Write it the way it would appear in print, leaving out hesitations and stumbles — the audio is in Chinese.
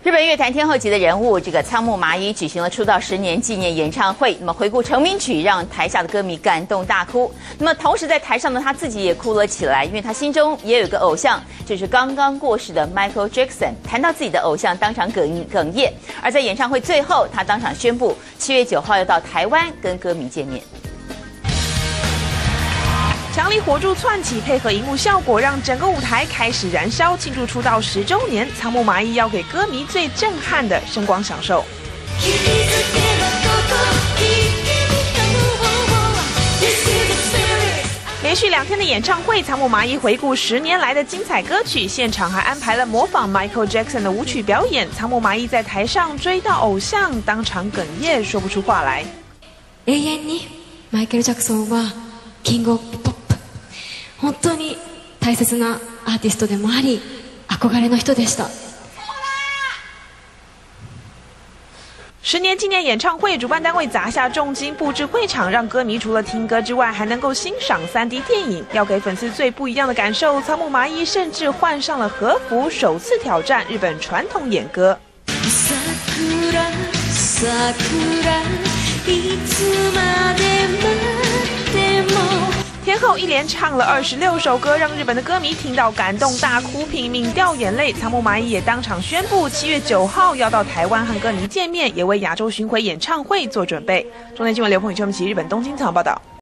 日本乐坛天后级的人物，仓木麻衣举行了出道10年纪念演唱会。那么回顾成名曲，让台下的歌迷感动大哭。那么同时在台上呢，他自己也哭了起来，因为他心中也有一个偶像，就是刚刚过世的 Michael Jackson。谈到自己的偶像，当场哽咽。而在演唱会最后，他当场宣布7月9号要到台湾跟歌迷见面。 强力火柱窜起，配合荧幕效果，让整个舞台开始燃烧，庆祝出道10周年。仓木麻衣要给歌迷最震撼的声光享受。连续2天的演唱会，仓木麻衣回顾10年来的精彩歌曲，現場还安排了模仿 Michael Jackson 的舞曲表演。仓木麻衣在台上追到偶像，当场哽咽，说不出话来。 永遠にマイケル・ジャクソンはキングオブポップ。 本当に大切なアーティストでもあり、憧れの人でした。 10年纪念演唱会，主办单位砸下重金布置会场，让歌迷除了听歌之外，还能够欣赏3D 电影。要给粉丝最不一样的感受，仓木麻衣甚至换上了和服，首次挑战日本传统演歌。 天后一连唱了26首歌，让日本的歌迷听到感动大哭，拼命掉眼泪。仓木麻衣也当场宣布7月9号要到台湾和歌迷见面，也为亚洲巡回演唱会做准备。中天新闻刘鹏宇、邱明琪，日本东京采访报道。